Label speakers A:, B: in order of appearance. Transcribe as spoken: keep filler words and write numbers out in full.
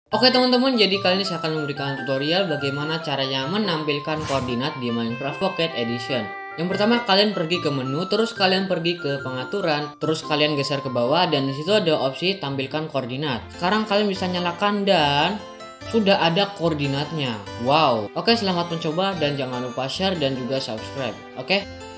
A: Oke teman-teman, jadi kali ini saya akan memberikan tutorial bagaimana caranya menampilkan koordinat di Minecraft Pocket Edition. Yang pertama, kalian pergi ke menu, terus kalian pergi ke pengaturan, terus kalian geser ke bawah dan disitu ada opsi tampilkan koordinat. Sekarang kalian bisa nyalakan dan sudah ada koordinatnya. Wow. Oke, selamat mencoba dan jangan lupa share dan juga subscribe. Oke.